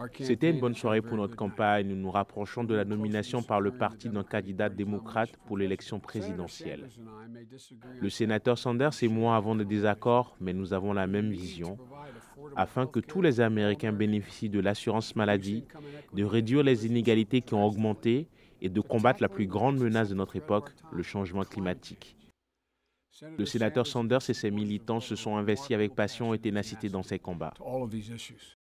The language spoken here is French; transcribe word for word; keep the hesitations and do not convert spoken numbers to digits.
C'était une bonne soirée pour notre campagne. Nous nous rapprochons de la nomination par le parti d'un candidat démocrate pour l'élection présidentielle. Le sénateur Sanders et moi avons des désaccords, mais nous avons la même vision, afin que tous les Américains bénéficient de l'assurance maladie, de réduire les inégalités qui ont augmenté et de combattre la plus grande menace de notre époque, le changement climatique. Le sénateur Sanders et ses militants se sont investis avec passion et ténacité dans ces combats.